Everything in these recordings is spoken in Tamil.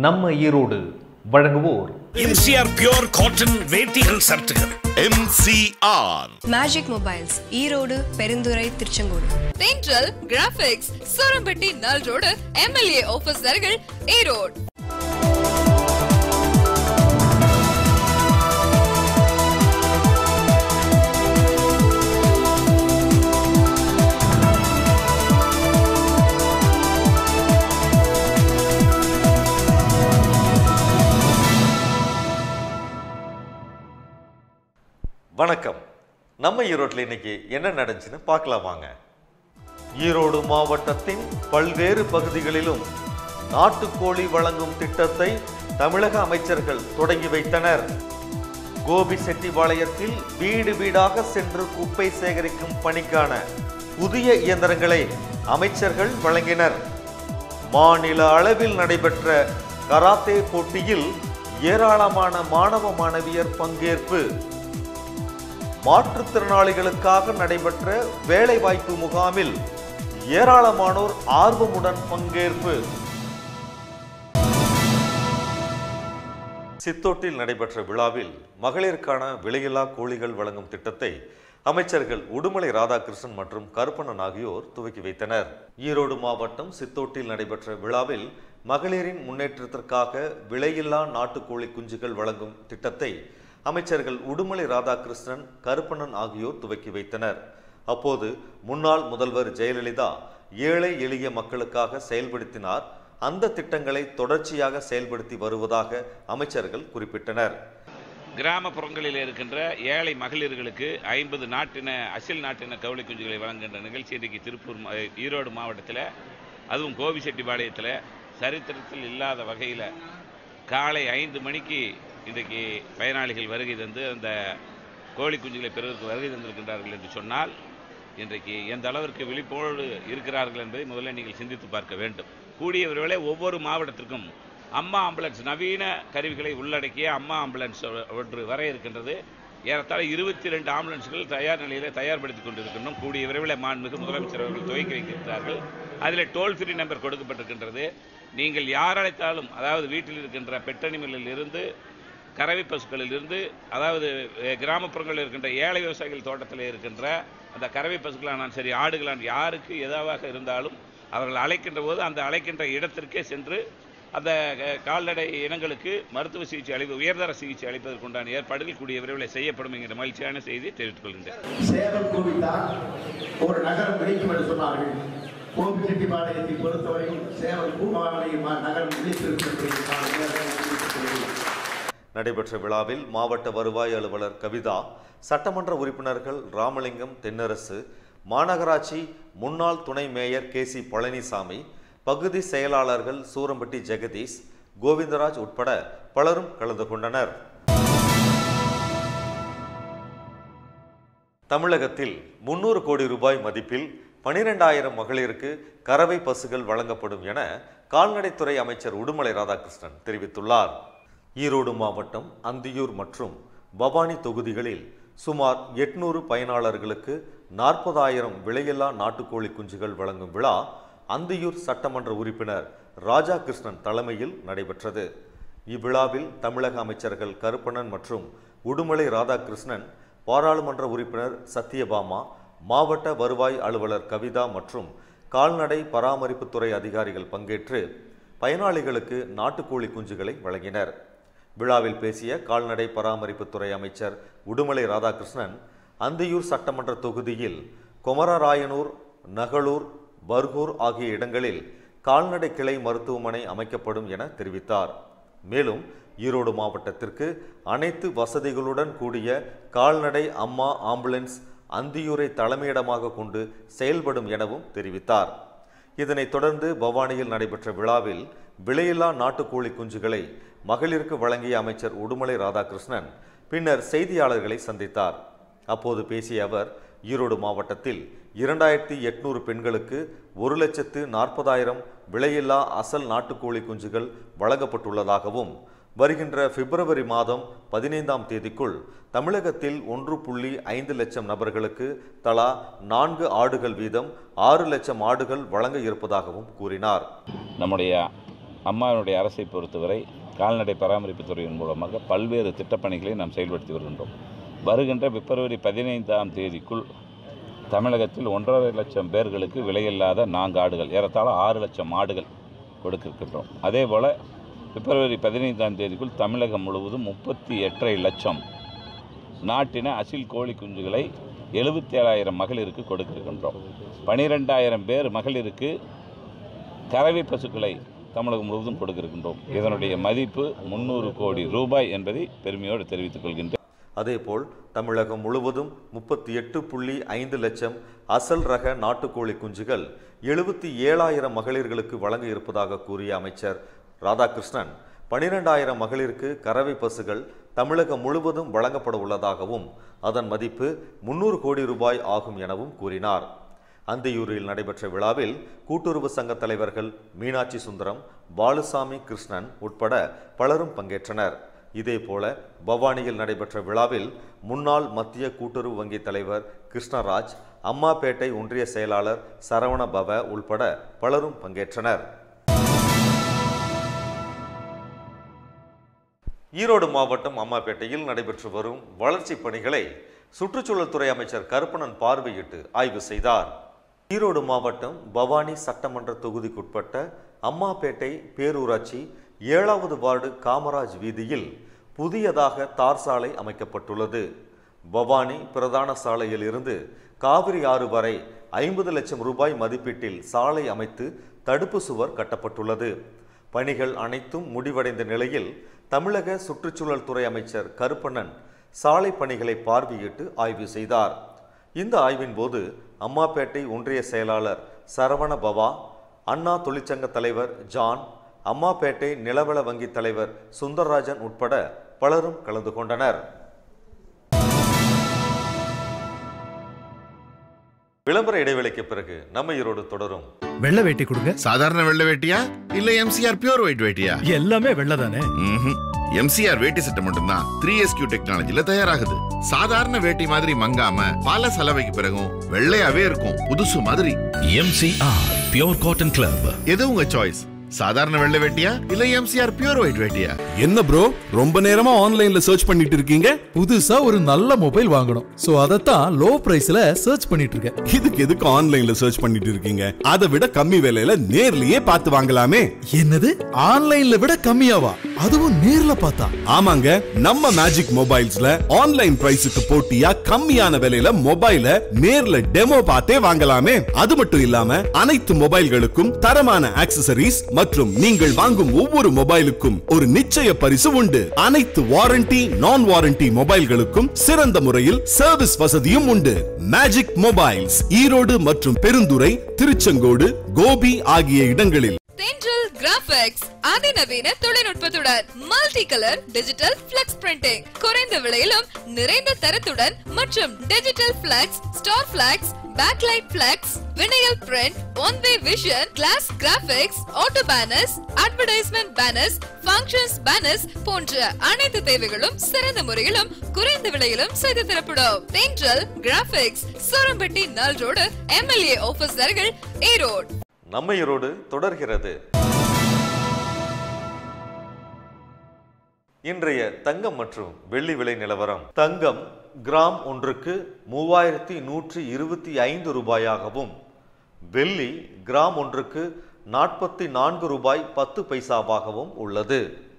நம்ம ஈரோடு வழங்குவோர் MCR Pure Cotton வேட்டிகள் சர்ட்டுகள். MCR Magic Mobiles Erode Perundurai Tiruchengode. Central Graphics Sorampatti நல் ரோடு MLA ஆபீஸ் அருகில் ஈரோடு. வணக்கம். நம்ம ஈரோட்டில் இன்னைக்கு என்ன நடந்துச்சுன்னு பார்க்கலாம் வாங்க. ஈரோடு மாவட்டத்தின் பல்வேறு பகுதிகளிலும் நாட்டுக்கோழி வழங்கும் திட்டத்தை தமிழக அமைச்சர்கள் தொடங்கி வைத்தனர். கோபிசெட்டிபாளையத்தில் வீடு வீடாக சென்று குப்பை சேகரிக்கும் பணிக்கான புதிய இயந்திரங்களை அமைச்சர்கள் வழங்கினர். மாநில அளவில் நடைபெற்ற கராத்தே போட்டியில் ஏராளமான மாணவ மாணவியர் பங்கேற்பு. மாற்றுத்திறனாளிகளுக்காக நடைபெற்ற வேலைவாய்ப்பு முகாமில் ஏராளமானோர் ஆர்வமுடன் பங்கேற்பு. சித்தோட்டில் நடைபெற்ற விழாவில் மகளிருக்கான விலையில்லா கோழிகள் வழங்கும் திட்டத்தை அமைச்சர்கள் உடுமலை ராதாகிருஷ்ணன் மற்றும் கருப்பண்ணன் ஆகியோர் துவக்கி வைத்தனர். ஈரோடு மாவட்டம் சித்தோட்டில் நடைபெற்ற விழாவில் மகளிரின் முன்னேற்றத்திற்காக விலையில்லா நாட்டுக்கோழி குஞ்சுகள் வழங்கும் திட்டத்தை அமைச்சர்கள் உடுமலை ராதாகிருஷ்ணன், கருப்பண்ணன் ஆகியோர் துவக்கி வைத்தனர். அப்போது முன்னாள் முதல்வர் ஜெயலலிதா ஏழை எளிய மக்களுக்காக செயல்படுத்தினார். அந்த திட்டங்களை தொடர்ச்சியாக செயல்படுத்தி வருவதாக அமைச்சர்கள் குறிப்பிட்டனர். கிராமப்புறங்களில் இருக்கின்ற ஏழை மகளிர்களுக்கு 50 அசில் நாட்டின கவுளி குஞ்சுகளை வழங்குகின்ற நிகழ்ச்சி இன்றைக்கு திருப்பூர் ஈரோடு மாவட்டத்தில், அதுவும் கோபிசெட்டிபாளையத்தில் சரித்திரத்தில் இல்லாத வகையில் காலை 5 மணிக்கு இன்றைக்கு பயனாளிகள் வருகை தந்து அந்த கோழி குஞ்சுகளை பெறுவதற்கு வருகை தந்திருக்கின்றார்கள் என்று சொன்னால் இன்றைக்கு எந்த அளவிற்கு விழிப்போடு இருக்கிறார்கள் என்பதை முதல்ல நீங்கள் சிந்தித்து பார்க்க வேண்டும். கூடிய விரைவிலே ஒவ்வொரு மாவட்டத்திற்கும் அம்மா ஆம்புலன்ஸ், நவீன கருவிகளை உள்ளடக்கிய அம்மா ஆம்புலன்ஸ் ஒன்று வர இருக்கின்றது. ஏறத்தாழ 22 ஆம்புலன்ஸ்கள் தயார் நிலையில் தயார்படுத்திக் கொண்டிருக்கின்றோம். கூடிய விரைவில் மாண்புமிகு முதலமைச்சர் அவர்கள் துவக்கி வைத்திருக்கிறார்கள். அதில் டோல் ஃப்ரீ நம்பர் கொடுக்கப்பட்டிருக்கின்றது. நீங்கள் யார் அழைத்தாலும், அதாவது வீட்டில் இருக்கின்ற பெட்டனிமலில் இருந்து, கறவை பசுக்களில் இருந்து, அதாவது கிராமப்புறங்களில் இருக்கின்ற ஏழை விவசாயிகள் தோட்டத்தில் இருக்கின்ற அந்த கறவை பசுக்களான சரி, ஆடுகளான யாருக்கு எதாவது இருந்தாலும் அவர்கள் அழைக்கின்ற போது அந்த அழைக்கின்ற இடத்திற்கே சென்று அந்த கால்நடை இனங்களுக்கு மருத்துவ சிகிச்சை உயர்தர சிகிச்சை அளிப்பதற்குண்டான ஏற்பாடுகள் கூடிய விரைவில் செய்யப்படும் என்கிற மகிழ்ச்சியான செய்தியை தெரிவித்துக் கொள்கின்றேன். சேலம் கோவில்தான் ஒரு நகரம் விழிக்கும் என்று சொன்னார்கள். கோபிசெட்டிபாளையத்தை பொறுத்தவரையும் சேலம் பூமாவளையும் நகரம் நடைபெற்ற விழாவில் மாவட்ட வருவாய் அலுவலர் கவிதா, சட்டமன்ற உறுப்பினர்கள் ராமலிங்கம், தென்னரசு, மாநகராட்சி முன்னாள் துணை மேயர் KC பழனிசாமி, பகுதி செயலாளர்கள் சூரம்பட்டி ஜெகதீஷ், கோவிந்தராஜ் உட்பட பலரும் கலந்து கொண்டனர். தமிழகத்தில் 300 கோடி ரூபாய் மதிப்பில் 12,000 மகளிருக்கு கறவை பசுகள் வழங்கப்படும் என கால்நடைத்துறை அமைச்சர் உடுமலை ராதாகிருஷ்ணன் தெரிவித்துள்ளார். ஈரோடு மாவட்டம் அந்தியூர் மற்றும் பவானி தொகுதிகளில் சுமார் 800 பயனாளர்களுக்கு 40,000 விலையில்லா நாட்டுக்கோழி குஞ்சுகள் வழங்கும் விழா அந்தியூர் சட்டமன்ற உறுப்பினர் ராஜாகிருஷ்ணன் தலைமையில் நடைபெற்றது. இவ்விழாவில் தமிழக அமைச்சர்கள் கருப்பண்ணன் மற்றும் உடுமலை ராதாகிருஷ்ணன், பாராளுமன்ற உறுப்பினர் சத்யபாமா, மாவட்ட வருவாய் அலுவலர் கவிதா மற்றும் கால்நடை பராமரிப்புத்துறை அதிகாரிகள் பங்கேற்று பயனாளிகளுக்கு நாட்டுக்கோழி குஞ்சுகளை வழங்கினர். விழாவில் பேசிய கால்நடை பராமரிப்புத்துறை அமைச்சர் உடுமலை ராதாகிருஷ்ணன், அந்தியூர் சட்டமன்ற தொகுதியில் கொமரராயனூர், நகலூர், பர்கூர் ஆகிய இடங்களில் கால்நடை கிளை மருத்துவமனை அமைக்கப்படும் என தெரிவித்தார். மேலும் ஈரோடு மாவட்டத்திற்கு அனைத்து வசதிகளுடன் கூடிய கால்நடை அம்மா ஆம்புலன்ஸ் அந்தியூரை தலைமையிடமாக கொண்டு செயல்படும் எனவும் தெரிவித்தார். இதனைத் தொடர்ந்து பவானியில் நடைபெற்ற விழாவில் விலையில்லா நாட்டுக்கோழி குஞ்சுகளை மகளிருக்கு வழங்கிய அமைச்சர் உடுமலை ராதாகிருஷ்ணன் பின்னர் செய்தியாளர்களை சந்தித்தார். அப்போது பேசிய அவர், ஈரோடு மாவட்டத்தில் 2800 பெண்களுக்கு 1,40,000 விலையில்லா அசல் நாட்டுக்கோழி குஞ்சுகள் வழங்கப்பட்டுள்ளதாகவும், வருகின்ற பிப்ரவரி மாதம் 15ஆம் தேதிக்குள் தமிழகத்தில் 1.5 லட்சம் நபர்களுக்கு தலா 4 ஆடுகள் வீதம் 6 லட்சம் ஆடுகள் வழங்க இருப்பதாகவும் கூறினார். நம்முடைய அம்மாவுடைய அரசை பொறுத்தவரை கால்நடை பராமரிப்பு துறையின் மூலமாக பல்வேறு திட்டப்பணிகளை நாம் செயல்படுத்தி வருகின்றோம். வருகின்ற பிப்ரவரி 15ஆம் தேதிக்குள் தமிழகத்தில் 1.5 லட்சம் பேர்களுக்கு விலையில்லாத 4 ஆடுகள், ஏறத்தாழ 6 லட்சம் ஆடுகள் கொடுக்கின்றோம். அதே போல் பிப்ரவரி 15ஆம் தேதிக்குள் தமிழகம் முழுவதும் 38.5 லட்சம் நாட்டின அசில் கோழி குஞ்சுகளை 77,000 மகளிருக்கு கொடுக்கின்றோம். 12,000 பேர் மகளிருக்கு கறவை பசுக்களை தமிழகம் முழுவதும் கொடுக்கின்றோம். இதனுடைய மதிப்பு 300 கோடி ரூபாய் என்பதை பெருமையோடு தெரிவித்துக் கொள்கின்றேன். அதேபோல் தமிழகம் முழுவதும் 38.5 லட்சம் அசல் ரக நாட்டுக்கோழி குஞ்சுகள் 77,000 மகளிர்களுக்கு வழங்க இருப்பதாக கூறிய அமைச்சர் ராதாகிருஷ்ணன், 12,000 மகளிருக்கு கறவை பசுகள் தமிழகம் முழுவதும் வழங்கப்பட உள்ளதாகவும் அதன் மதிப்பு 300 கோடி ரூபாய் ஆகும் எனவும் கூறினார். அந்தியூரில் நடைபெற்ற விழாவில் கூட்டுறவு சங்க தலைவர்கள் மீனாட்சி சுந்தரம், பாலுசாமி கிருஷ்ணன் உட்பட பலரும் பங்கேற்றனர். இதேபோல பவானியில் நடைபெற்ற விழாவில் முன்னாள் மத்திய கூட்டுறவு வங்கி தலைவர் கிருஷ்ணராஜ், அம்மாப்பேட்டை ஒன்றிய செயலாளர் சரவண பவ உள்பட பலரும் பங்கேற்றனர். ஈரோடு மாவட்டம் அம்மாப்பேட்டையில் நடைபெற்று வரும் வளர்ச்சி பணிகளை சுற்றுச்சூழல் துறை அமைச்சர் கருப்பணன் பார்வையிட்டு ஆய்வு செய்தார். ஈரோடு மாவட்டம் பவானி சட்டமன்ற தொகுதிக்குட்பட்ட அம்மாப்பேட்டை பேரூராட்சி 7வது வார்டு காமராஜ் வீதியில் புதியதாக தார் சாலை அமைக்கப்பட்டுள்ளது. பவானி பிரதான சாலையில் இருந்து காவிரி ஆறு வரை 50 லட்சம் ரூபாய் மதிப்பீட்டில் சாலை அமைத்து தடுப்பு சுவர் கட்டப்பட்டுள்ளது. பணிகள் அனைத்தும் முடிவடைந்த நிலையில் தமிழக சுற்றுச்சூழல் துறை அமைச்சர் கருப்பணன் சாலை பணிகளை பார்வையிட்டு ஆய்வு செய்தார். இந்த ஆய்வின் போது அம்மாப்பேட்டை ஒன்றிய செயலாளர் சரவண பவா, அண்ணா தொழிற்சங்க தலைவர் ஜான், அம்மாப்பேட்டை நிலவள வங்கி தலைவர் சுந்தரராஜன் உட்பட பலரும் கலந்து கொண்டனர். விளம்பர இடைவேளைக்கு பிறகு நம்ம ஈரோடு தொடரும். வெள்ளை வேட்டி கொடுங்க. சாதாரண வெள்ளை வேட்டியா இல்ல எம்சிஆர் பியூர் ஒயிட் வேட்டியா? எல்லாமே வெள்ளை தானே. எம்சிஆர் வேட்டி சட்டை மட்டும்தான் 3SQ டெக்னாலஜில தயாராகுது. சாதாரண வேட்டி மாதிரி மங்காம பல சலவைக்கு பிறகும் வெள்ளையாவே இருக்கும், புதுசு மாதிரி. MCR pure cotton club. எது உங்க சாய்ஸ்? சாதாரண வெள்ளை வேட்டியா இல்ல எம்சிஆர் பியூர் ஒயிட் வேட்டியா? என்ன ப்ரோ, ரொம்ப நேரமா ஆன்லைன்ல சர்ச் பண்ணிட்டு இருக்கீங்க? புதுசா ஒரு நல்ல மொபைல் வாங்கணும், சோ அதத்தான் லோ பிரைஸ்ல சர்ச் பண்ணிட்டு இருக்கேன். இதுக்கு எதுக்கு ஆன்லைன்ல சர்ச் பண்ணிட்டு இருக்கீங்க? அதை விட கம்மி விலையில நேர்லயே பார்த்து வாங்கலாமே. என்னது, ஆன்லைன்ல விட கம்மியாவா? அதுவும் நேர்ல பார்த்தா? ஆமாங்க, நம்ம மேஜிக் மொபைல்ஸ்ல ஆன்லைன் பிரைஸுக்கு போட்டியா கம்மியான விலையில மொபைல நேர்ல டெமோ பார்த்தே வாங்கலாமே. அது மட்டும் இல்லாம அனைத்து மொபைல்களுக்கும் தரமான ஆக்சசரிஸ் மற்றும் நீங்கள் வாங்கும் ஒவ்வொரு மொபைலுக்கும் ஒரு நிச்சய பரிசு உண்டு. அனைத்து வாரண்டி நான் வாரண்டி மொபைல்களுக்கும் சிறந்த முறையில் சர்வீஸ் வசதியும் உண்டு. மேஜிக் மொபைல்ஸ் ஈரோடு மற்றும் பெருந்துறை, திருச்செங்கோடு, கோபி ஆகிய இடங்களில். தென்றல் கிராபிக்ஸ் அதிநவீன தொழில்நுட்பத்துடன் multi colour digital flex printing, குறைந்த விலையிலும் நிறைந்த தரத்துடன் மற்றும் digital flex, star flex, backlight flex, vinyl print, one way vision, glass graphics, auto banners, advertisement banners, functions banners போன்ற அனைத்து தேவைகளும் சிறந்த முறையிலும் குறைந்த விலையிலும் செய்து தரப்படும். தென்றல் கிராபிக்ஸ், சோரம்பட்டி நல் ரோடு, MLA ஆபீஸ் அருகில், ஈரோடு. நம்ம ஈரோடு தொடர்கிறது. இன்றைய தங்கம் மற்றும் வெள்ளி விலை நிலவரம். தங்கம் கிராம் ஒன்றுக்கு 3125 ரூபாயாகவும், வெள்ளி கிராம் ஒன்றுக்கு 44 ரூபாய் 10 பைசாவாகவும் உள்ளது.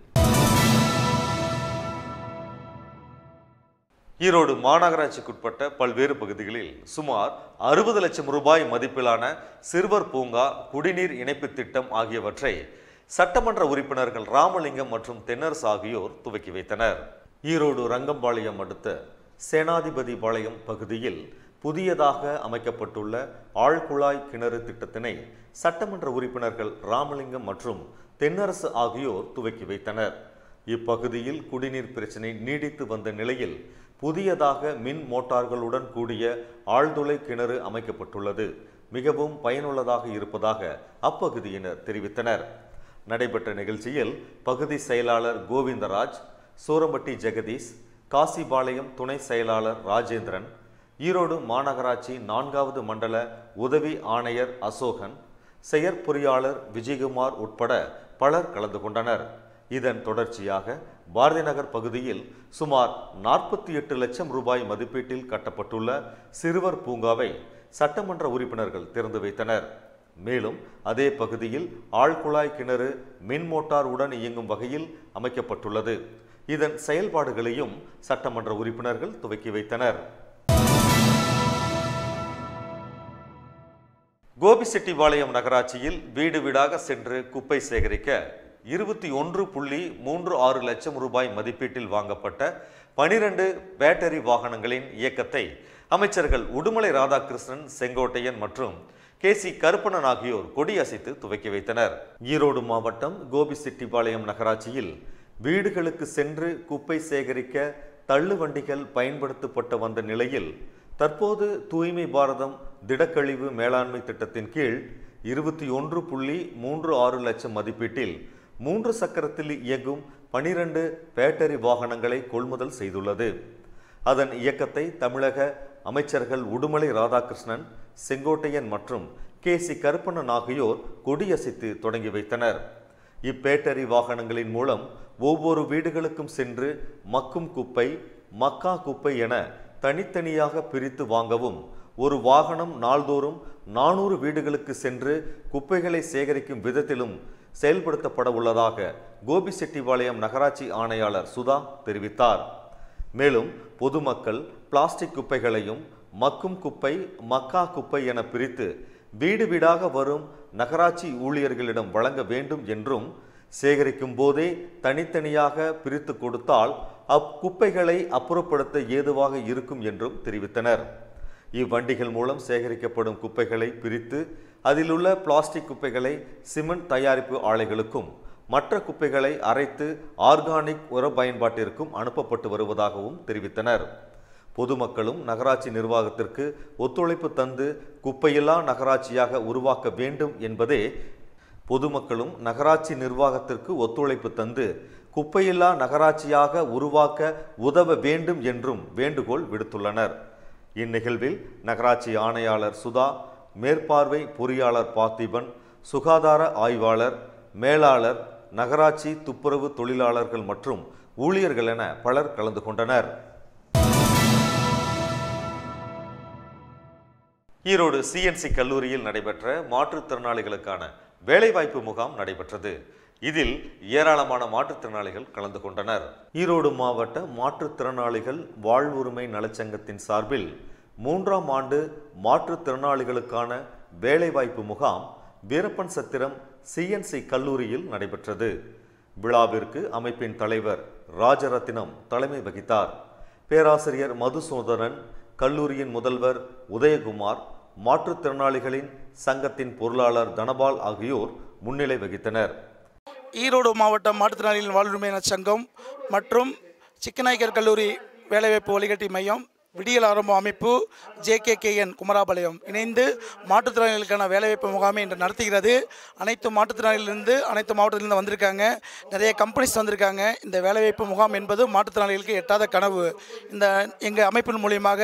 ஈரோடு மாநகராட்சிக்குட்பட்ட பல்வேறு பகுதிகளில் சுமார் 60 லட்சம் ரூபாய் மதிப்பிலான சிறுவர் பூங்கா, குடிநீர் இணைப்பு திட்டம் ஆகியவற்றை சட்டமன்ற உறுப்பினர்கள் ராமலிங்கம் மற்றும் தென்னரசு ஆகியோர் துவக்கி வைத்தனர். ஈரோடு ரங்கம்பாளையம் அடுத்த சேனாதிபதி பாளையம் பகுதியில் புதியதாக அமைக்கப்பட்டுள்ள ஆழ்குழாய் கிணறு திட்டத்தினை சட்டமன்ற உறுப்பினர்கள் ராமலிங்கம் மற்றும் தென்னரசு ஆகியோர் துவக்கி வைத்தனர். இப்பகுதியில் குடிநீர் பிரச்சினை நீடித்து வந்த நிலையில் புதியதாக மின் மோட்டார்களுடன் கூடிய ஆழ்துளை கிணறு அமைக்கப்பட்டுள்ளது. மிகவும் பயனுள்ளதாக இருப்பதாக அப்பகுதியினர் தெரிவித்தனர். நடைபெற்ற நிகழ்ச்சியில் பகுதி செயலாளர் கோவிந்தராஜ், சூரம்பட்டி ஜெகதீஷ், காசிபாளையம் துணை செயலாளர் ராஜேந்திரன், ஈரோடு மாநகராட்சி 4வது மண்டல உதவி ஆணையர் அசோகன், செயற்பொறியாளர் விஜயகுமார் உட்பட பலர் கலந்து கொண்டனர். இதன் தொடர்ச்சியாக பாரதி நகர் பகுதியில் சுமார் 48 லட்சம் ரூபாய் மதிப்பீட்டில் கட்டப்பட்டுள்ள சிறுவர் பூங்காவை சட்டமன்ற உறுப்பினர்கள் திறந்து வைத்தனர். மேலும் அதே பகுதியில் ஆழ்குழாய் கிணறு மின் மோட்டார் உடன் இயங்கும் வகையில் அமைக்கப்பட்டுள்ளது. இதன் செயல்பாடுகளையும் சட்டமன்ற உறுப்பினர்கள் துவக்கி வைத்தனர். கோபிச்செட்டிபாளையம் நகராட்சியில் வீடு வீடாக சென்று குப்பை சேகரிக்க 21.36 லட்சம் ரூபாய் மதிப்பீட்டில் வாங்கப்பட்ட 12 பேட்டரி வாகனங்களின் இயக்கத்தை அமைச்சர்கள் உடுமலை ராதாகிருஷ்ணன், செங்கோட்டையன் மற்றும் KC கருப்பணன் ஆகியோர் கொடியசைத்து துவக்கி வைத்தனர். ஈரோடு மாவட்டம் கோபிச்செட்டிபாளையம் நகராட்சியில் வீடுகளுக்கு சென்று குப்பை சேகரிக்க தள்ளுவண்டிகள் பயன்படுத்தப்பட்டு வந்த நிலையில் தற்போது தூய்மை பாரதம் திடக்கழிவு மேலாண்மை திட்டத்தின் கீழ் 21.36 லட்சம் மதிப்பீட்டில் 3 சக்கரத்தில் இயங்கும் 12 பேட்டரி வாகனங்களை கொள்முதல் செய்துள்ளது. அதன் இயக்கத்தை தமிழக அமைச்சர்கள் உடுமலை ராதாகிருஷ்ணன், செங்கோட்டையன் மற்றும் KC கருப்பணன் ஆகியோர் கொடியசைத்து தொடங்கி வைத்தனர். இப்பேட்டரி வாகனங்களின் மூலம் ஒவ்வொரு வீடுகளுக்கும் சென்று மக்கும் குப்பை, மக்கா குப்பை என தனித்தனியாக பிரித்து வாங்கவும், ஒரு வாகனம் நாள்தோறும் 400 வீடுகளுக்கு சென்று குப்பைகளை சேகரிக்கும் விதத்திலும் செயல்படுத்தப்பட உள்ளதாக கோபிச்செட்டிபாளையம் நகராட்சி ஆணையாளர் சுதா தெரிவித்தார். மேலும் பொதுமக்கள் பிளாஸ்டிக் குப்பைகளையும் மக்கும் குப்பை, மக்கா குப்பை என பிரித்து வீடு வீடாக வரும் நகராட்சி ஊழியர்களிடம் வழங்க வேண்டும் என்றும், சேகரிக்கும் போதே தனித்தனியாக பிரித்து கொடுத்தால் அக்குப்பைகளை அப்புறப்படுத்த ஏதுவாக இருக்கும் என்றும் தெரிவித்தனர். இவ்வண்டிகள் மூலம் சேகரிக்கப்படும் குப்பைகளை பிரித்து அதிலுள்ள பிளாஸ்டிக் குப்பைகளை சிமெண்ட் தயாரிப்பு ஆலைகளுக்கும், மற்ற குப்பைகளை அரைத்து ஆர்கானிக் உர பயன்பாட்டிற்கும் அனுப்பப்பட்டு வருவதாகவும் தெரிவித்தனர். பொதுமக்களும் நகராட்சி நிர்வாகத்திற்கு ஒத்துழைப்பு தந்து குப்பையில்லா நகராட்சியாக உருவாக்க வேண்டும் என்பதே பொதுமக்களும் நகராட்சி நிர்வாகத்திற்கு ஒத்துழைப்பு தந்து குப்பையில்லா நகராட்சியாக உருவாக்க உதவ வேண்டும் என்றும் வேண்டுகோள் விடுத்துள்ளனர். இந்நிகழ்வில் நகராட்சி ஆணையாளர் சுதா, மேற்பார்வை பொறியாளர் பார்த்திபன், சுகாதார ஆய்வாளர், மேலாளர், நகராட்சி துப்புரவு தொழிலாளர்கள் மற்றும் ஊழியர்கள் என பலர் கலந்து கொண்டனர். ஈரோடு CNC கல்லூரியில் நடைபெற்ற மாற்றுத்திறனாளிகளுக்கான வேலைவாய்ப்பு முகாம் நடைபெற்றது. இதில் ஏராளமான மாற்றுத்திறனாளிகள் கலந்து கொண்டனர். ஈரோடு மாவட்ட மாற்றுத்திறனாளிகள் வாழ்வுரிமை நலச்சங்கத்தின் சார்பில் 3ஆம் ஆண்டு மாற்றுத்திறனாளிகளுக்கான வேலைவாய்ப்பு முகாம் வீரப்பன் சத்திரம் CNC கல்லூரியில் நடைபெற்றது. விழாவிற்கு அமைப்பின் தலைவர் ராஜரத்தினம் தலைமை வகித்தார். பேராசிரியர் மதுசூதரன், கல்லூரியின் முதல்வர் உதயகுமார், மாற்றுத்திறனாளிகளின் சங்கத்தின் பொருளாளர் தனபால் ஆகியோர் முன்னிலை வகித்தனர். ஈரோடு மாவட்ட மாற்றுத்திறனாளிகளின் வாழ்வுரிமை சங்கம் மற்றும் சிக்கநாயக்கர் கல்லூரி வேலைவாய்ப்பு வழிகாட்டி மையம், விடியல் ஆரம்ப அமைப்பு, JKKN குமராபாளையம் இணைந்து மாற்றுத்திறனாளிகளுக்கான வேலைவாய்ப்பு முகாமை இன்று நடத்துகிறது. அனைத்து மாற்றுத்திறனாளிகளிலிருந்து அனைத்து மாவட்டத்திலிருந்து வந்திருக்காங்க. நிறைய கம்பெனிஸ் வந்திருக்காங்க. இந்த வேலைவாய்ப்பு முகாம் என்பது மாற்றுத்திறனாளிகளுக்கு எட்டாத கனவு. எங்கள் அமைப்பின் மூலியமாக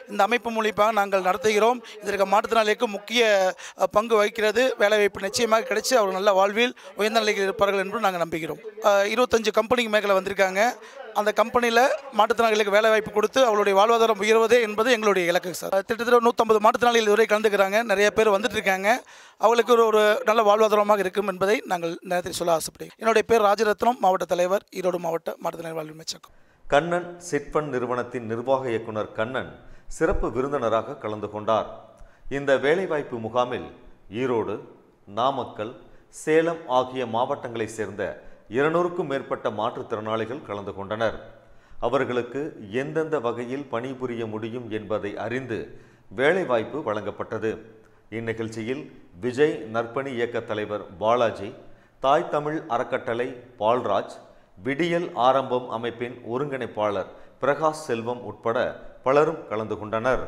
நாங்கள் நடத்துகிறோம். இதற்கு மாற்றுத்திறனாளிகளுக்கு முக்கிய பங்கு வகிக்கிறது. வேலைவாய்ப்பு நிச்சயமாக கிடைச்சி அவர் நல்ல வாழ்வில் உயர்ந்த நிலையில் இருப்பார்கள் என்று நாங்கள் நம்புகிறோம். 25 கம்பெனிக்கு மேலே வந்திருக்காங்க. அந்த கம்பெனியில் மாற்றுத்திறனாளிகளுக்கு வேலை வாய்ப்பு கொடுத்து அவளுடைய வாழ்வாதாரம் உயர்வதே என்பது எங்களுடைய இலக்கு சார். கிட்டத்தட்ட 150 மாற்றுத்திறனாளிகள் இதுவரை கலந்துக்கிறாங்க. நிறைய பேர் வந்துட்டு இருக்காங்க. அவளுக்கு ஒரு நல்ல வாழ்வாதாரமாக இருக்கும் என்பதை நாங்கள் நேரத்தில் சொல்ல ஆசைப்படுகிறோம். என்னுடைய பேர் ராஜரத்னம், மாவட்ட தலைவர், ஈரோடு மாவட்ட மாற்றுத்திறனாளி வாழ்வுரிமை சங்கம். கண்ணன் சிட்பண்ட் நிறுவனத்தின் நிர்வாக இயக்குனர் கண்ணன் சிறப்பு விருந்தினராக கலந்து கொண்டார். இந்த வேலைவாய்ப்பு முகாமில் ஈரோடு, நாமக்கல், சேலம் ஆகிய மாவட்டங்களை சேர்ந்த 200க்கும் மேற்பட்ட மாற்றுத்திறனாளிகள் கலந்து கொண்டனர். அவர்களுக்கு எந்தெந்த வகையில் பணிபுரிய முடியும் என்பதை அறிந்து வேலைவாய்ப்பு வழங்கப்பட்டது. இந்நிகழ்ச்சியில் விஜய் நற்பணி இயக்க தலைவர் பாலாஜி, தாய் தமிழ் அறக்கட்டளை பால்ராஜ், விடியல் ஆரம்பம் அமைப்பின் ஒருங்கிணைப்பாளர் பிரகாஷ் செல்வம் உட்பட பலரும் கலந்து கொண்டனர்.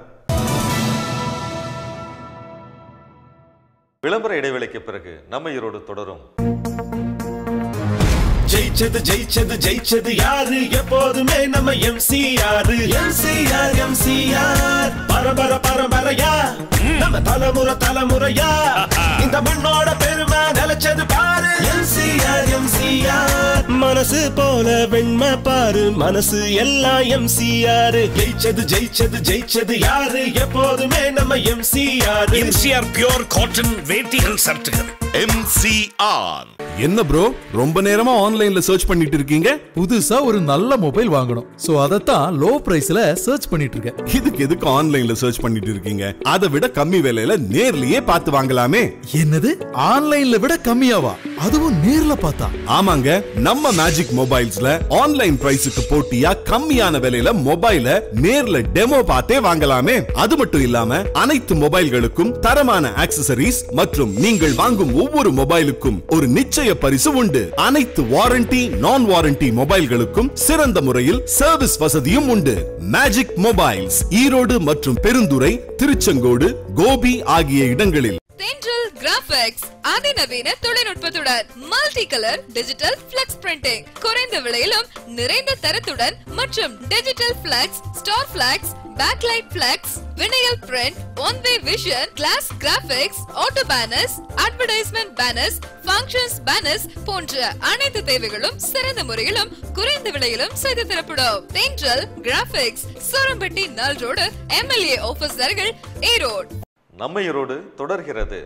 விளம்பர இடைவேளைக்கு பிறகு நம்ம ஈரோடு தொடரும். ஜெயிச்சது ஜெயிச்சது ஜெயிச்சது யாரு எப்போதுமே நம்ம எம்சிஆர் எம்சிஆர் எம்சிஆர் பரம்பர பரம்பரையா நம்ம தலைமுறை தலைமுறையா இந்த மண்ணோட பெருமை நிலைச்சது பாரு எம்சிஆர் எம்சிஆர் மனசு போல வெண்மை பாரு மனசு எல்லாம் எம்சிஆர் ஜெயிச்சது ஜெயிச்சது ஜெயிச்சது யாரு எப்போதுமே நம்ம எம்சிஆர் எம்சிஆர் பியூர் காட்டன் வேட்டிகள் சர்ட்டுகள் எம்சிஆர். என்ன ப்ரோ ரொம்ப நேரமா ஆன்லைன்ல சர்ச் பண்ணிட்டு இருக்கீங்க? புதுசா ஒரு நல்ல மொபைல் வாங்கணும், சோ அதத்தான் லோ பிரைஸ்ல சர்ச் பண்ணிட்டு இருக்கேன். இதுக்கு எதுக்கு ஆன்லைன்ல சர்ச் பண்ணிட்டு இருக்கீங்க? அதை விட கம்மி விலையில நேர்லயே பார்த்து வாங்கலாமே. என்னது ஆன்லைன்ல விட கம்மியாவா? அதுவும் நேர்ல பார்த்தா? ஆமாங்க, நம்ம மேஜிக் மொபைல்ஸ்ல ஆன்லைன் பிரைஸுக்கு போட்டியா கம்மியான விலையில மொபைல நேர்ல டெமோ பார்த்தே வாங்கலாமே. அது மட்டும் இல்லாம அனைத்து மொபைல்களுக்கும் தரமான ஆக்சசரிஸ் மற்றும் நீங்கள் வாங்கும் ஒவ்வொரு மொபைலுக்கும் ஒரு நிச்சய பரிசு உண்டு. அனைத்து வாரண்டி நான் வாரண்டி மொபைல்களுக்கும் சிறந்த முறையில் சர்வீஸ் வசதியும் உண்டு. மேஜிக் மொபைல்ஸ் ஈரோடு மற்றும் பெருந்துறை, திருச்செங்கோடு, கோபி ஆகிய இடங்களில். தென்றல் கிராபிக்ஸ் அதிநவீன தொழில்நுட்பத்துடன் multi colour digital flex printing குறைந்த விலையிலும் நிறைந்த தரத்துடன் மற்றும் digital flex, star flex, backlight flex, vinyl print, one way vision, glass graphics, auto banners, advertisement banners, functions banners போன்ற அனைத்து தேவைகளும் சிறந்த முறையிலும் குறைந்த விலையிலும் செய்து தரப்படும். தென்றல் கிராபிக்ஸ், சோரம்பட்டி நல் ரோடு, MLA ஆபீஸ் அருகில், ஈரோடு. நம்ம ஈரோடு தொடர்கிறது.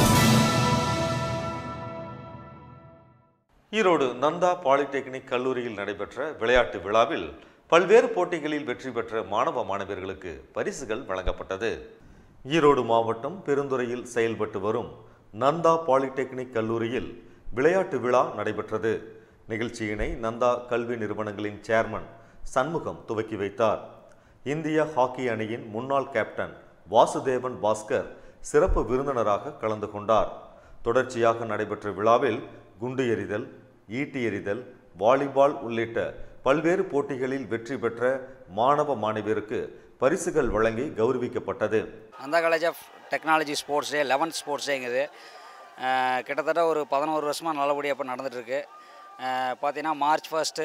ஈரோடு நந்தா பாலிடெக்னிக் கல்லூரியில் நடைபெற்ற விளையாட்டு விழாவில் பல்வேறு போட்டிகளில் வெற்றி பெற்ற மாணவ மாணவியர்களுக்கு பரிசுகள் வழங்கப்பட்டது. ஈரோடு மாவட்டம் பெருந்துறையில் செயல்பட்டு வரும் நந்தா பாலிடெக்னிக் கல்லூரியில் விளையாட்டு விழா நடைபெற்றது. நிகழ்ச்சியினை நந்தா கல்வி நிறுவனங்களின் சேர்மன் சண்முகம் துவக்கி வைத்தார். இந்திய ஹாக்கி அணியின் முன்னாள் கேப்டன் வாசுதேவன் பாஸ்கர் சிறப்பு விருந்தினராக கலந்து கொண்டார். தொடர்ச்சியாக நடைபெற்ற விழாவில் குண்டு எறிதல், ஈட்டி எறிதல், வாலிபால் உள்ளிட்ட பல்வேறு போட்டிகளில் வெற்றி பெற்ற மாணவ மாணவியருக்கு பரிசுகள் வழங்கி கௌரவிக்கப்பட்டது. Nandha college of technology sports day 11th sports டேங்குது. கிட்டத்தட்ட ஒரு 11 வருஷமாக நல்லபடியாக இப்போ நடந்துகிட்ருக்கு. பார்த்தீங்கன்னா மார்ச் 1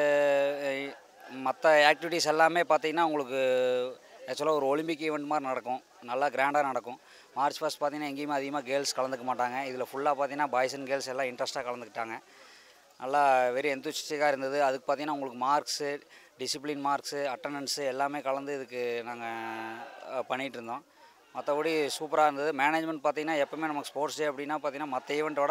மற்ற ஆக்டிவிட்டீஸ் எல்லாமே பார்த்தீங்கன்னா உங்களுக்கு ஆக்சுவலாக ஒரு ஒலிம்பிக் ஈவெண்ட் மாதிரி நடக்கும், நல்லா கிராண்டாக நடக்கும். மார்ச் 1 பார்த்தீங்கன்னா எங்கேயுமே அதிகமாக கேர்ள்ஸ் கலந்துக்க மாட்டாங்க. இதில் ஃபுல்லாக பார்த்தீங்கன்னா பாய்ஸ் அண்ட் கேர்ள்ஸ் எல்லாம் இன்ட்ரெஸ்ட்டாக கலந்துக்கிட்டாங்க. நல்லா வெரி எந்தூசிஸ்டிக்காக இருந்தது. அதுக்கு பார்த்தீங்கன்னா உங்களுக்கு மார்க்ஸு, டிசிப்ளின் மார்க்ஸு, அட்டண்டன்ஸு எல்லாமே கலந்து இதுக்கு நாங்கள் பண்ணிகிட்டு இருந்தோம். மற்றபடி சூப்பராக இருந்தது. மேனேஜ்மெண்ட் பார்த்தீங்கன்னா எப்போவுமே நமக்கு ஸ்போர்ட்ஸ் டே அப்படின்னா பார்த்தீங்கன்னா மற்ற ஈவெண்ட்டோட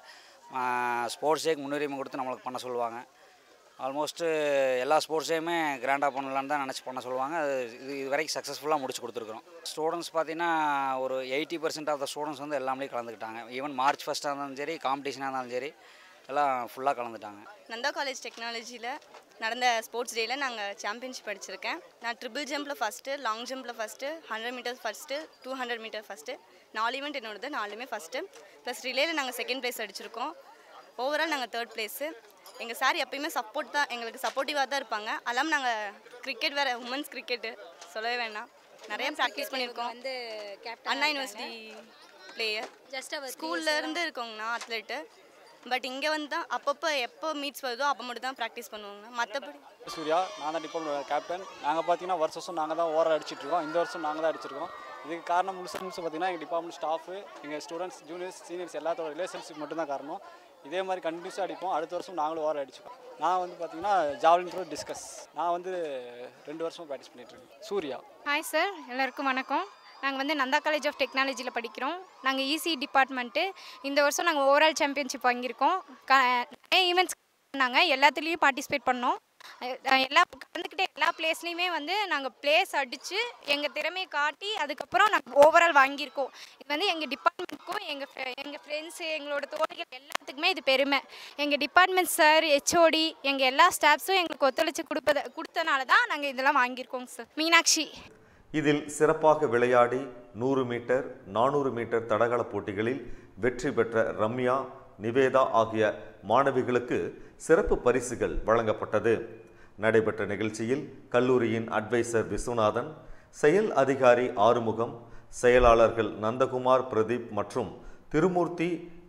ஸ்போர்ட்ஸ் டேக்கு முன்னுரிமை கொடுத்து நம்மளுக்கு பண்ண சொல்லுவாங்க. ஆல்மோஸ்ட்டு எல்லா ஸ்போர்ட்ஸ் டேயுமே கிராண்டாக பண்ணலான்னு தான் நினச்சி பண்ண சொல்லுவாங்க. இது வரைக்கும் சக்ஸஸ்ஃபுல்லாக முடிச்சு கொடுத்துருக்குறோம். ஸ்டூடெண்ட்ஸ் பார்த்தீங்கன்னா ஒரு 80% ஆஃப் த ஸ்டூடெண்ட்ஸ் வந்து எல்லாமே கலந்துக்கிட்டாங்க. ஈவன் மார்ச் 1 இருந்தாலும் சரி, காம்படிஷனாக இருந்தாலும் சரி, எல்லாம் ஃபுல்லாக கலந்துட்டாங்க. நந்தா காலேஜ் டெக்னாலஜியில் நடந்த ஸ்போர்ட்ஸ் டேயில் நாங்கள் சாம்பியன்ஷிப் அடிச்சிருக்கேன். நான் ட்ரிபிள் ஜம்பில் ஃபஸ்ட்டு, லாங் ஜம்பில் first, 100 metres first, 200 metre first, 4 event என்னோடது 4மே ஃபஸ்ட்டு. ப்ளஸ் ரிலேயில் நாங்கள் செகண்ட் ப்ளேஸ் அடிச்சிருக்கோம். ஓவரால் நாங்கள் 3rd ப்ளேஸு. எங்கள் சார் எப்பயுமே எங்களுக்கு சப்போர்ட்டிவாக தான் இருப்பாங்க. அல்லாமல் நாங்கள் கிரிக்கெட் வேறு, உமன்ஸ் கிரிக்கெட்டு சொல்லவே வேணாம், நிறைய ப்ராக்டிஸ் பண்ணியிருக்கோம். அண்ணா யூனிவர்சிட்டி பிளேயர், ஸ்கூல்லேருந்து இருக்கோங்கண்ணா அத்லெட்டு. பட் இங்கே வந்து தான் அப்பப்போ எப்போ மீட்ஸ் வருதோ அப்போ மட்டும் தான் ப்ராக்டிஸ் பண்ணுவாங்க. மற்றபடி சூர்யா, நான் தான் டிபார்ட்மெண்ட் கேப்டன். நாங்கள் பார்த்தீங்கன்னா வருஷம் நாங்கள் தான் ஓவரால் அடிச்சிட்ருக்கோம். இந்த வருஷம் நாங்கள் தான் அடிச்சிருக்கோம். இதுக்கு காரணம் முழுசு பார்த்தீங்கன்னா எங்கள் டிபார்ட்மெண்ட் ஸ்டாஃபு, எங்கள் ஸ்டூடெண்ட்ஸ், ஜூனியர்ஸ், சீனியர்ஸ் எல்லாத்தோட ரிலேஷன்ஷிப் மட்டும்தான் காரணம். இதே மாதிரி கண்டினியூஸாக அடிப்போம். அடுத்த வருஷம் நாங்களும் ஓவரால் அடிச்சுப்போம். நான் வந்து பார்த்தீங்கன்னா ஜாவ்லின் த்ரோ, டிஸ்கஸ் நான் வந்து 2 வருஷமாக ப்ராக்டிஸ் பண்ணிகிட்ருக்கேன். சூர்யா. ஹாய் சார், எல்லாருக்கும் வணக்கம். நாங்கள் வந்து நந்தா காலேஜ் ஆஃப் டெக்னாலஜியில் படிக்கிறோம். நாங்கள் இசி டிபார்ட்மெண்ட்டு. இந்த வருஷம் நாங்கள் ஓவரால் சாம்பியன்ஷிப் வாங்கியிருக்கோம். நிறைய ஈவெண்ட்ஸ் நாங்கள் எல்லாத்துலேயும் பார்ட்டிசிபேட் பண்ணோம். கலந்துக்கிட்ட எல்லா பிளேஸ்லையுமே வந்து நாங்கள் பிளேஸ் அடித்து எங்கள் திறமையை காட்டி அதுக்கப்புறம் நாங்கள் ஓவரால் வாங்கியிருக்கோம். இது வந்து எங்கள் டிபார்ட்மெண்ட்டுக்கும் எங்கள் ஃப்ரெண்ட்ஸு, எங்களோட தோழிகள் எல்லாத்துக்குமே இது பெருமை. எங்கள் டிபார்ட்மெண்ட் சார், HOD, எங்கள் எல்லா ஸ்டாஃப்ஸும் எங்களுக்கு ஒத்துழைச்சி கொடுத்தனால தான் நாங்கள் இதெல்லாம் வாங்கியிருக்கோங்க சார். மீனாட்சி. இதில் சிறப்பாக விளையாடி 100 மீட்டர், 400 மீட்டர் தடகள போட்டிகளில் வெற்றி பெற்ற ரம்யா, நிவேதா ஆகிய மாணவிகளுக்கு சிறப்பு பரிசுகள் வழங்கப்பட்டது. நடைபெற்ற நிகழ்ச்சியில் கல்லூரியின் அட்வைசர் விஸ்வநாதன், செயல் அதிகாரி ஆறுமுகம், செயலாளர்கள் நந்தகுமார், பிரதீப் மற்றும் திருமூர்த்தி,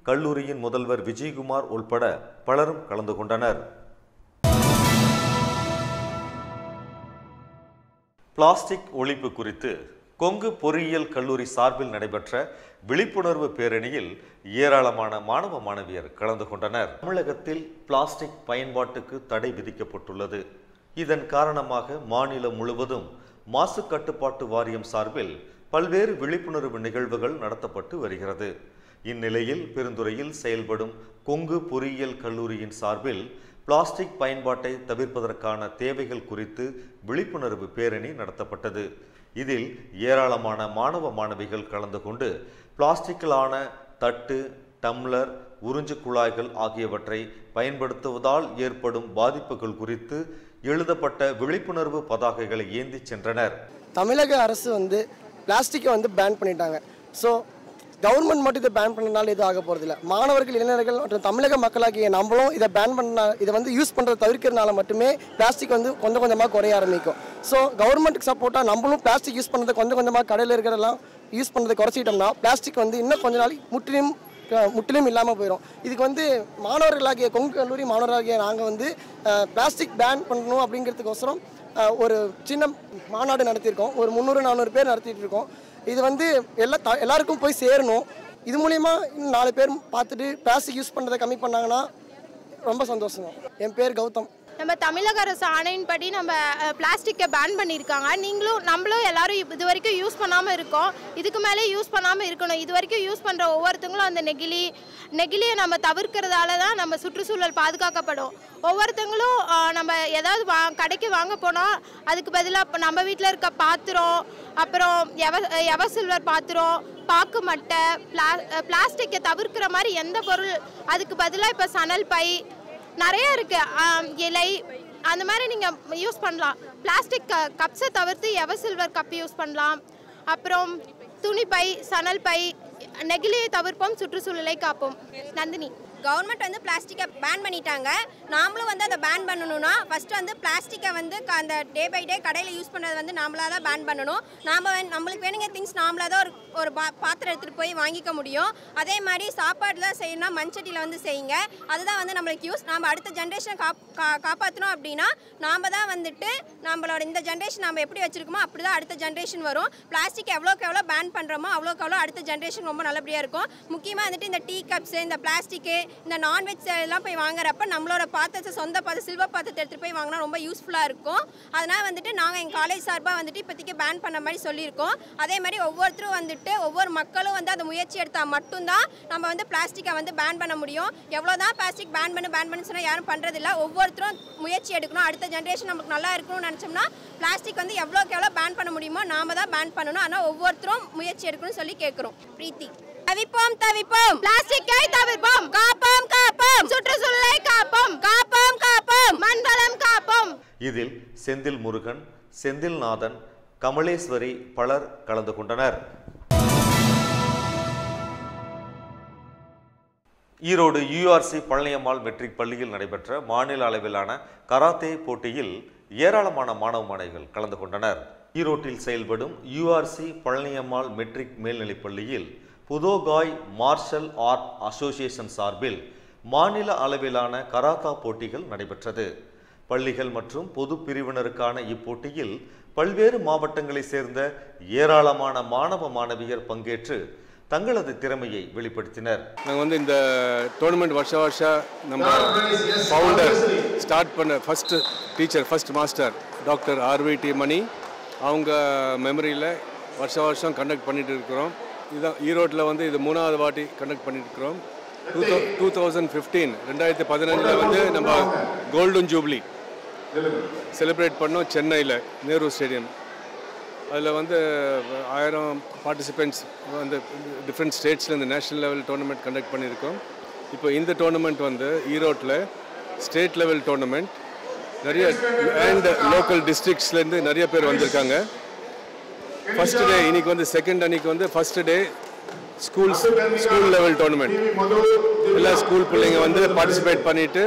கல்லூரியின் முதல்வர் விஜயகுமார் உள்பட பலரும் கலந்து கொண்டனர். பிளாஸ்டிக் ஒழிப்பு குறித்து கொங்கு பொறியியல் கல்லூரி சார்பில் நடைபெற்ற விழிப்புணர்வு பேரணியில் ஏராளமான மாணவ மாணவியர் கலந்து கொண்டனர். தமிழகத்தில் பிளாஸ்டிக் பயன்பாட்டுக்கு தடை விதிக்கப்பட்டுள்ளது. இதன் காரணமாக மாநிலம் முழுவதும் மாசு கட்டுப்பாட்டு வாரியம் சார்பில் பல்வேறு விழிப்புணர்வு நிகழ்வுகள் நடத்தப்பட்டு வருகிறது. இந்நிலையில் பெருந்துறையில் செயல்படும் கொங்கு பொறியியல் கல்லூரியின் சார்பில் பிளாஸ்டிக் பயன்பாட்டை தவிர்ப்பதற்கான தேவைகள் குறித்து விழிப்புணர்வு பேரணி நடத்தப்பட்டது. இதில் ஏராளமான மாணவ மாணவிகள் கலந்து கொண்டு பிளாஸ்டிக்கிலான தட்டு, டம்ளர், உறிஞ்சு குழாய்கள் ஆகியவற்றை பயன்படுத்துவதால் ஏற்படும் பாதிப்புகள் குறித்து எழுதப்பட்ட விழிப்புணர்வு பதாகைகளை ஏந்தி சென்றனர். தமிழக அரசு பிளாஸ்டிக்கை பேன் பண்ணிட்டாங்க. ஸோ கவர்மெண்ட் மட்டும் இதை பேன் பண்ணனால எதுவும் ஆக போகிறதில்ல. மாணவர்கள், இளைஞர்கள் மற்றும் தமிழக மக்களாகிய நம்மளும் இதை பேன் பண்ண இதை யூஸ் பண்ணுறதை தவிர்க்கிறதுனால மட்டுமே பிளாஸ்டிக் கொஞ்சம் கொஞ்சமாக குறைய ஆரம்பிக்கும். ஸோ கவர்மெண்ட்டுக்கு சப்போர்ட்டாக நம்மளும் பிளாஸ்டிக் யூஸ் பண்ணுறதை கொஞ்சம் கொஞ்சமாக கடையில் இருக்கிறதெல்லாம் யூஸ் பண்ணுறதை குறைச்சிட்டோம்னா பிளாஸ்டிக் இன்னும் கொஞ்ச நாளைக்கு முற்றிலும் இல்லாமல் போயிடும். இதுக்கு மாணவர்களாகிய கொங்கு கல்லூரி மாணவர்களாகிய நாங்கள் பிளாஸ்டிக் பேன் பண்ணணும் அப்படிங்கிறதுக்கோசரம் ஒரு சின்ன மாநாடு நடத்தியிருக்கோம். ஒரு 300-400 பேர் நடத்திட்டு இருக்கோம். இது எல்லாருக்கும் போய் சேரணும். இது மூலிமா இன்னும் 4 பேர் பார்த்துட்டு பிளாஸ்டிக் யூஸ் பண்ணுறதை கம்மி பண்ணாங்கன்னா ரொம்ப சந்தோஷம். என் பேர் கௌதம். நம்ம தமிழக அரசு ஆணையின்படி நம்ம பிளாஸ்டிக்கை பேன் பண்ணியிருக்காங்க. நம்மளும் எல்லாரும் இது வரைக்கும் யூஸ் பண்ணாமல் இருக்கோம். இதுக்கு மேலே யூஸ் பண்ணாமல் இருக்கணும். இது வரைக்கும் யூஸ் பண்ணுற ஒவ்வொருத்தங்களும் அந்த நெகிழியை நம்ம தவிர்க்கிறதால தான் நம்ம சுற்றுச்சூழல் பாதுகாக்கப்படும். ஒவ்வொருத்தங்களும் நம்ம ஏதாவது கடைக்கு வாங்க போனால் அதுக்கு பதிலாக நம்ம வீட்டில் இருக்க பாத்திரம், அப்புறம் எவ சில்வர் பாத்திரம், பாக்கு மட்டை, பிளாஸ்டிக்கை தவிர்க்கிற மாதிரி எந்த பொருள், அதுக்கு பதிலாக இப்போ சணல் பை நிறைய இருக்குது, இலை, அந்த மாதிரி நீங்கள் யூஸ் பண்ணலாம். பிளாஸ்டிக் கப்ஸை தவிர்த்து எவ சில்வர் கப் யூஸ் பண்ணலாம். அப்புறம் துணிப்பை, சணல் பை, நெகிழியை தவிர்ப்போம், சுற்றுச்சூழலை காப்போம். நந்தினி. கவர்மெண்ட் பிளாஸ்டிக்கை பேன் பண்ணிட்டாங்க. நாமளும் அதை பேன் பண்ணணும்னா ஃபஸ்ட்டு பிளாஸ்டிக்கை அந்த டே பை டே கடையில் யூஸ் பண்ணுறது நாமளாக தான் பேன் பண்ணணும். நம்மளுக்கு வேணுங்க திங்ஸ் நாமளாக தான் ஒரு பாத்திரம் எடுத்துகிட்டு போய் வாங்கிக்க முடியும். அதே மாதிரி சாப்பாடுலாம் செய்யணும்னா மண்சட்டியில் செய்யுங்க. அதுதான் நம்மளுக்கு யூஸ். நம்ம அடுத்த ஜென்ரேஷனை காப்பாற்றணும் அப்படின்னா நாம் தான் நம்மளோட இந்த ஜென்ரேஷன் நம்ம எப்படி வச்சுருக்கோமோ அப்படி தான் அடுத்த ஜென்ரேஷன் வரும். பிளாஸ்டிக் எவ்வளோக்கு எவ்வளோ பேன் பண்ணுறோமோ அவ்வளோக்கு எவ்வளோ அடுத்த ஜென்ரேஷன் ரொம்ப நல்லபடியாக இருக்கும். முக்கியமாக இந்த டீ கப்ஸு, இந்த பிளாஸ்டிக்கு, இந்த நான்வெஜ் எல்லாம் போய் வாங்குறப்ப நம்மளோட பாத்திரத்தை, சொந்த பாத்திரம், சில்வர் பாத்திரத்தை எடுத்துகிட்டு போய் வாங்கினா ரொம்ப யூஸ்ஃபுல்லாக இருக்கும். அதனால் நாங்கள் எங்கள் காலேஜ் சார்பாக இப்போதைக்கு பேன் பண்ண மாதிரி சொல்லியிருக்கோம். அதே மாதிரி ஒவ்வொருத்தரும் ஒவ்வொரு மக்களும் அந்த முயற்சி எடுத்தால் மட்டும்தான் நம்ம பிளாஸ்டிக்கை பேன் பண்ண முடியும். எவ்வளோதான் பிளாஸ்டிக் பேன் பண்ணு சொன்னால் யாரும் பண்ணுறதில்ல. ஒவ்வொருத்தரும் முயற்சி எடுக்கணும். அடுத்த ஜென்ரேஷன் நமக்கு நல்லா இருக்கணும்னு நினச்சோம்னா பிளாஸ்டிக் எவ்வளோக்கு எவ்வளோ பேன் பண்ண முடியுமோ நாம தான் பேன் பண்ணணும். ஆனால் ஒவ்வொருத்தரும் முயற்சி எடுக்கணும்னு சொல்லி கேட்குறோம். பிரீத்தி. தவிப்போம் பிளாஸ்டிக்கை தவிர்ப்போம், காப்போம் சுற்றுச்சூழலை காப்போம் மண்வளம் காப்போம். இதில் செந்தில் முருகன், செந்தில்நாதன், கமலேஸ்வரி பலர் கலந்து கொண்டனர். ஈரோடு URC பழனியம்மாள் மெட்ரிக் பள்ளியில் நடைபெற்ற மாநில அளவிலான கராத்தே போட்டியில் ஏராளமான மாணவ மாணவிகள் கலந்து கொண்டனர். ஈரோட்டில் செயல்படும் URC பழனியம்மாள் மெட்ரிக் மேல்நிலைப் பள்ளியில் புதோகாய் மார்ஷல் ஆர்ட் அசோசியேஷன் சார்பில் மாநில அளவிலான கராத்தா போட்டிகள் நடைபெற்றது. பள்ளிகள் மற்றும் பொது பிரிவினருக்கான இப்போட்டியில் பல்வேறு மாவட்டங்களைச் சேர்ந்த ஏராளமான மாணவ மாணவியர் பங்கேற்று தங்களது திறமையை வெளிப்படுத்தினர். நாங்கள் இந்த டோர்னமெண்ட் வருஷம் நம்ம ஃபவுண்டர் ஸ்டார்ட் பண்ண first master doctor RVT Mani அவங்க மெமரியில் வருஷம் கண்டக்ட் பண்ணிட்டு இருக்கிறோம். இதுதான் ஈரோட்டில் இது 3வது வாட்டி கண்டக்ட் பண்ணிட்டு இருக்கிறோம். 2015 நம்ம கோல்டன் ஜூப்ளி செலிப்ரேட் பண்ணோம் சென்னையில் நேரு ஸ்டேடியம். அதில் 1000 பார்ட்டிசிபெண்ட்ஸ் டிஃப்ரெண்ட் ஸ்டேட்ஸில் இந்த நேஷ்னல் லெவல் டோர்னமெண்ட் கண்டக்ட் பண்ணியிருக்கோம். இப்போ இந்த டோர்னமெண்ட் ஈரோட்டில் ஸ்டேட் லெவல் டோர்னமெண்ட் நிறைய அண்ட் லோக்கல் டிஸ்ட்ரிக்ட்ஸ்லேருந்து நிறைய பேர் வந்திருக்காங்க. ஃபர்ஸ்ட் டே இன்னைக்கு செகண்ட் அன்னைக்கு first day school level tournament எல்லா ஸ்கூல் பிள்ளைங்க பார்ட்டிசிபேட் பண்ணிட்டு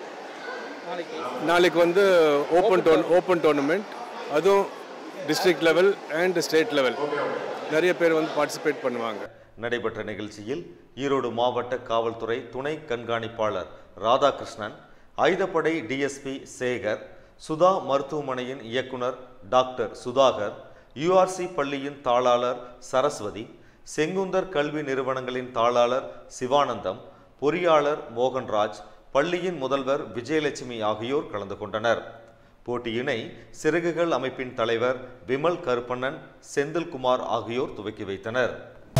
நாளைக்கு ஓப்பன் டோர்னமெண்ட், அதுவும் district level and state level நிறைய பேர் பார்ட்டிசிபேட் பண்ணுவாங்க. நடைபெற்ற நிகழ்ச்சியில் ஈரோடு மாவட்ட காவல்துறை துணை கண்காணிப்பாளர் ராதாகிருஷ்ணன், ஆயுதப்படை டிஎஸ்பி சேகர், சுதா மருத்துவமனையின் இயக்குனர் டாக்டர் சுதாகர், யுஆர்சி பள்ளியின் தாளாளர் சரஸ்வதி, செங்குந்தர் கல்வி நிறுவனங்களின் தாளாளர் சிவானந்தம், பொறியாளர் மோகன்ராஜ், பள்ளியின் முதல்வர் விஜயலட்சுமி ஆகியோர் கலந்து கொண்டனர். போட்டியினை சிறகுகள் அமைப்பின் தலைவர் விமல் கருப்பண்ணன், செந்தில்குமார் ஆகியோர் துவக்கி வைத்தனர்.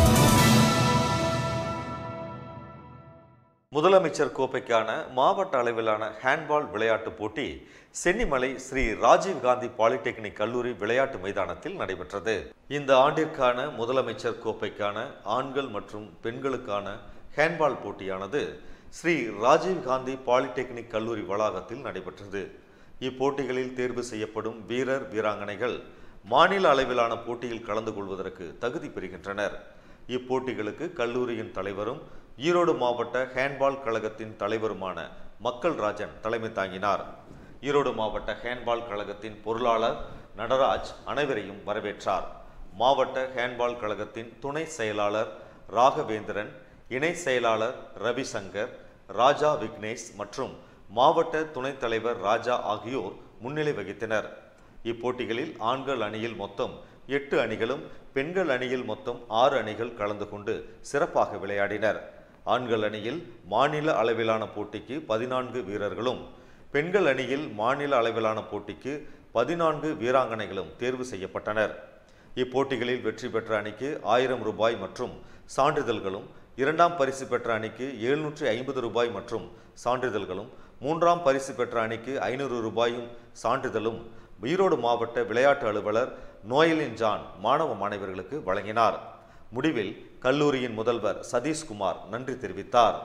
முதலமைச்சர் கோப்பைக்கான மாவட்ட அளவிலான ஹேண்ட்பால் விளையாட்டுப் போட்டி சென்னிமலை ஸ்ரீ ராஜீவ்காந்தி பாலிடெக்னிக் கல்லூரி விளையாட்டு மைதானத்தில் நடைபெற்றது. இந்த ஆண்டிற்கான முதலமைச்சர் கோப்பைக்கான ஆண்கள் மற்றும் பெண்களுக்கான ஹேண்ட்பால் போட்டியானது ஸ்ரீ ராஜீவ்காந்தி பாலிடெக்னிக் கல்லூரி வளாகத்தில் நடைபெற்றது. இப்போட்டிகளில் தேர்வு செய்யப்படும் வீரர் வீராங்கனைகள் மாநில அளவிலான போட்டியில் கலந்து கொள்வதற்கு தகுதி பெறுகின்றனர். இப்போட்டிகளுக்கு கல்லூரியின் தலைவரும் ஈரோடு மாவட்ட ஹேண்ட்பால் கழகத்தின் தலைவருமான மக்கள் ராஜன் தலைமை தாங்கினார். ஈரோடு மாவட்ட ஹேண்ட்பால் கழகத்தின் பொருளாளர் நடராஜ் அனைவரையும் வரவேற்றார். மாவட்ட ஹேண்ட்பால் கழகத்தின் துணை செயலாளர் ராகவேந்திரன், இணை செயலாளர் ரவிசங்கர், ராஜா விக்னேஷ் மற்றும் மாவட்ட துணைத் தலைவர் ராஜா ஆகியோர் முன்னிலை வகித்தனர். இப்போட்டிகளில் ஆண்கள் அணியில் மொத்தம் 8 அணிகளும் பெண்கள் அணியில் மொத்தம் 6 அணிகள் கலந்து கொண்டு சிறப்பாக விளையாடினர். ஆண்கள் அணியில் மாநில அளவிலான போட்டிக்கு 14 வீரர்களும், பெண்கள் அணியில் மாநில அளவிலான போட்டிக்கு 14 வீராங்கனைகளும் தேர்வு செய்யப்பட்டனர். இப்போட்டிகளில் வெற்றி பெற்ற அணிக்கு 1000 ரூபாய் மற்றும் சான்றிதழ்களும், 2ஆம் பரிசு பெற்ற அணிக்கு 750 ரூபாய் மற்றும் சான்றிதழ்களும், 3ஆம் பரிசு பெற்ற அணிக்கு 500 ரூபாயும் சான்றிதழும் ஈரோடு மாவட்ட விளையாட்டு அலுவலர் நோயலின் ஜான் மாணவ மாணவர்களுக்கு வழங்கினார். முடிவில் கல்லூரியின் முதல்வர் சதீஷ்குமார் நன்றி தெரிவித்தார்.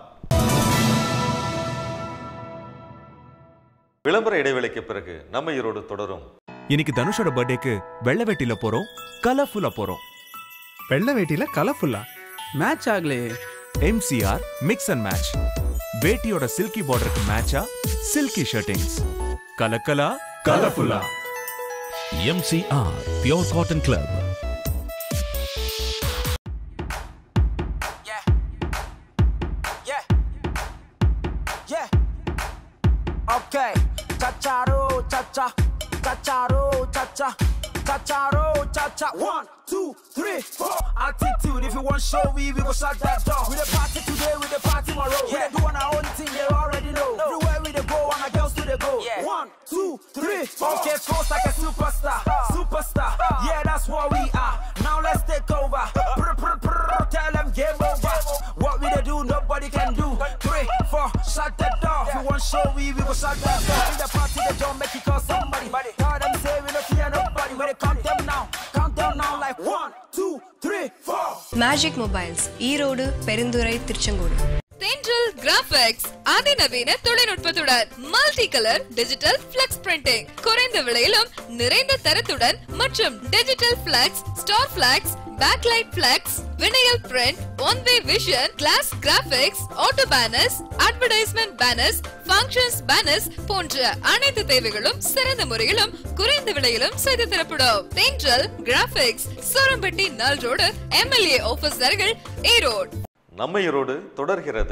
விளம்பர இடைவேளைக்கு பிறகு நம்ம ஈரோடு தொடரும். இன்னைக்கு தனுஷோட பர்த்டேக்கு வெள்ளை வேட்டில போறோம், கலர்ஃபுல்லா போறோம். வெள்ளை வேட்டில கலர்ஃபுல்லா மேட்ச் ஆகலே. MCR mix and match. வேட்டியோட சில்கி பார்டருக்கு மேட்சா சில்கி ஷர்ட்டிங்ஸ், கலக்கலா கலர்ஃபுல்லா. MCR Pure Cotton Club. Okay, cha-cha-ro, cha-cha, cha-cha-ro, cha-cha, cha-cha-ro, cha-cha. 1, 2, 3, 4. Attitude, if you want show we go shut that door. We the party today, we the party tomorrow. We the doing our own thing, they already know. Everywhere we the go, and our girls to the go. 1, 2, 3, 4. Okay, coast like a superstar, superstar. Yeah, that's what we are. Now let's take over. Tell them game over. What we the do, nobody can do. 3, 4, shut that door. If you want show we go shut that door. In the party, they don't make it call somebody. Tell them say we don't fear nobody. We they count them now like 1, 2, 3, 4. Magic Mobiles, Erode, Perundurai, Tiruchengode. Central Graphics அதிநவீன தொழில்நுட்பத்துடன் multi colour digital flex printing, குறைந்த விலையிலும் நிறைந்த தரத்துடன் மற்றும் digital flex, star flex, backlight flex, vinyl print, one way vision, glass graphics, auto banners, advertisement banners, functions banners போன்ற அனைத்து தேவைகளும் சிறந்த முறையிலும் குறைந்த விலையிலும் செய்து தரப்படும். Central Graphics, சோரம்பட்டி நல் ரோடு, MLA ஆபீஸ் அருகில், ஈரோடு. நம்ம ஈரோடு தொடர்கிறது.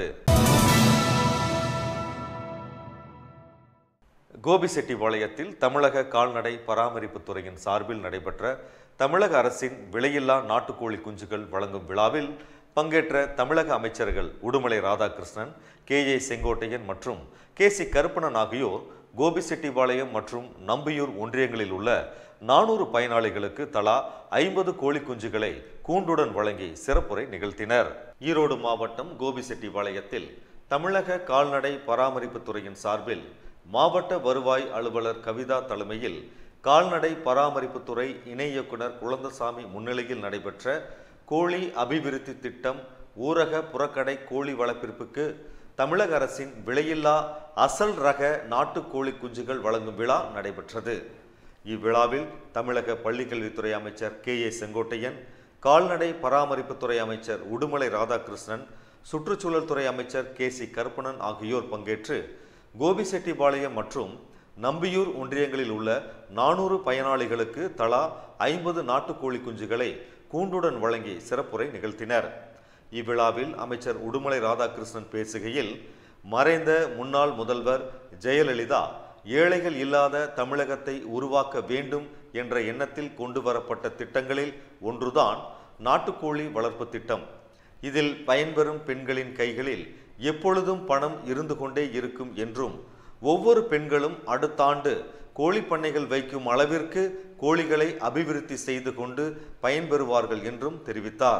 கோபிசெட்டிபாளையத்தில் தமிழக கால்நடை பராமரிப்பு துறையின் சார்பில் நடைபெற்ற தமிழக அரசின் விலையில்லா நாட்டுக்கோழி குஞ்சுகள் வழங்கும் விழாவில் பங்கேற்ற தமிழக அமைச்சர்கள் உடுமலை ராதாகிருஷ்ணன், KA செங்கோட்டையன் மற்றும் KC கருப்பணன் ஆகியோர் கோபிசெட்டிபாளையம் மற்றும் நம்பியூர் ஒன்றியங்களில் உள்ள 400 பயனாளிகளுக்கு தலா 50 கோழி குஞ்சுகளை கூண்டுடன் வழங்கி சிறப்புரை நிகழ்த்தினர். ஈரோடு மாவட்டம் கோபிசெட்டிபாளையத்தில் தமிழக கால்நடை பராமரிப்பு துறையின் சார்பில் மாவட்ட வருவாய் அலுவலர் கவிதா தலைமையில் கால்நடை பராமரிப்பு துறை இணை இயக்குனர் குழந்தசாமி முன்னிலையில் நடைபெற்ற கோழி அபிவிருத்தி திட்டம் ஊரக புறக்கடை கோழி வளர்ப்பிற்கு தமிழக அரசின் விலையில்லா அசல் ரக நாட்டுக்கோழி குஞ்சுகள் வழங்கும் விழா நடைபெற்றது. இவ்விழாவில் தமிழக பள்ளிக்கல்வித்துறை அமைச்சர் KA செங்கோட்டையன், கால்நடை பராமரிப்புத்துறை அமைச்சர் உடுமலை ராதாகிருஷ்ணன், சுற்றுச்சூழல் துறை அமைச்சர் KC கருப்பணன் ஆகியோர் பங்கேற்று கோபிசெட்டிபாளையம் மற்றும் நம்பியூர் ஒன்றியங்களில் உள்ள 400 பயனாளிகளுக்கு தலா 50 நாட்டுக்கோழி குஞ்சுகளை கூண்டுடன் வழங்கி சிறப்புரை நிகழ்த்தினர். இவ்விழாவில் அமைச்சர் உடுமலை ராதாகிருஷ்ணன் பேசுகையில், மறைந்த முன்னாள் முதல்வர் ஜெயலலிதா ஏழைகள் இல்லாத தமிழகத்தை உருவாக்க வேண்டும் என்ற எண்ணத்தில் கொண்டு வரப்பட்ட திட்டங்களில் ஒன்றுதான் நாட்டுக்கோழி வளர்ப்பு திட்டம். இதில் பயன்பெறும் பெண்களின் கைகளில் எப்பொழுதும் பணம் இருந்து கொண்டே இருக்கும் என்றும், ஒவ்வொரு பெண்களும் அடுத்த ஆண்டு கோழி பண்ணைகள் வைக்கும் அளவிற்கு கோழிகளை அபிவிருத்தி செய்து கொண்டு பயன்பெறுவார்கள் என்றும் தெரிவித்தார்.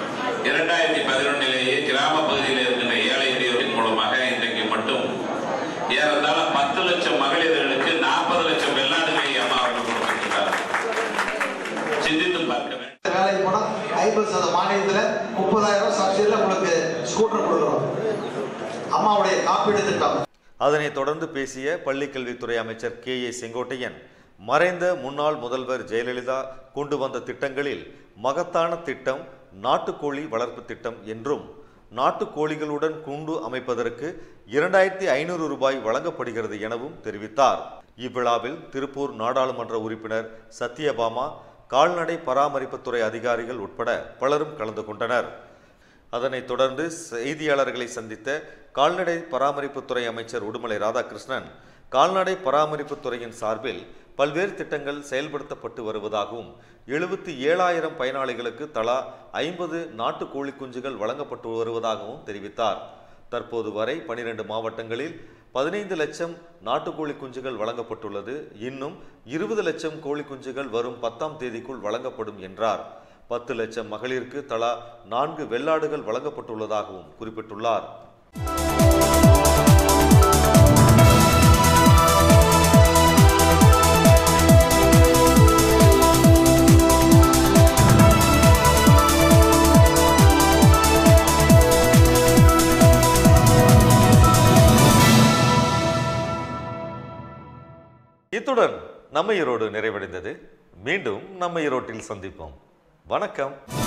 2011 கிராம பகுதியில் இருக்கின்ற ஏழை எளியோரின் மூலமாக இன்றைக்கு மட்டும் ஏறத்தாழ 10 லட்சம் மகளிர்களுக்கு 40 லட்சம் வெள்ளாடுகளை அம்மா அவர்கள் கொடுத்திருக்கிறார். சிந்தித்து பார்க்க வேண்டும். வேலைக்கு போனா 50% மானியத்தில் 30,000 சப்சிடியில் உங்களுக்கு ஸ்கூட்டர் கொடுக்குறோம். அம்மாவுடைய காப்பீடு திட்டம். அதனைத் தொடர்ந்து பேசிய பள்ளிக்கல்வித்துறை அமைச்சர் K.A. செங்கோட்டையன், மறைந்த முன்னாள் முதல்வர் ஜெயலலிதா கொண்டு வந்த திட்டங்களில் மகத்தான திட்டம் நாட்டுக்கோழி வளர்ப்பு திட்டம் என்றும், நாட்டுக்கோழிகளுடன் கூண்டு அமைப்பதற்கு 2500 ரூபாய் வழங்கப்படுகிறது எனவும் தெரிவித்தார். இவ்விழாவில் திருப்பூர் நாடாளுமன்ற உறுப்பினர் சத்யபாமா, கால்நடை பராமரிப்புத்துறை அதிகாரிகள் உட்பட பலரும் கலந்து கொண்டனர். அதனைத் தொடர்ந்து செய்தியாளர்களை சந்தித்த கால்நடை பராமரிப்புத்துறை அமைச்சர் உடுமலை ராதாகிருஷ்ணன், கால்நடை பராமரிப்புத்துறையின் சார்பில் பல்வேறு திட்டங்கள் செயல்படுத்தப்பட்டு வருவதாகவும், 77,000 பயனாளிகளுக்கு தலா 50 நாட்டு கோழி குஞ்சுகள் வழங்கப்பட்டு வருவதாகவும் தெரிவித்தார். தற்போது வரை 12 மாவட்டங்களில் 15 லட்சம் நாட்டுக்கோழி குஞ்சுகள் வழங்கப்பட்டுள்ளது. இன்னும் 20 லட்சம் கோழி குஞ்சுகள் வரும் 10ஆம் தேதிக்குள் வழங்கப்படும் என்றார். 10 லட்சம் மகளிருக்கு தலா 4 வெள்ளாடுகள் வழங்கப்பட்டுள்ளதாகவும் குறிப்பிட்டுள்ளார். இத்துடன் நம்ம ஈரோடு நிறைவடைந்தது. மீண்டும் நம்ம ஈரோட்டில் சந்திப்போம். வணக்கம்.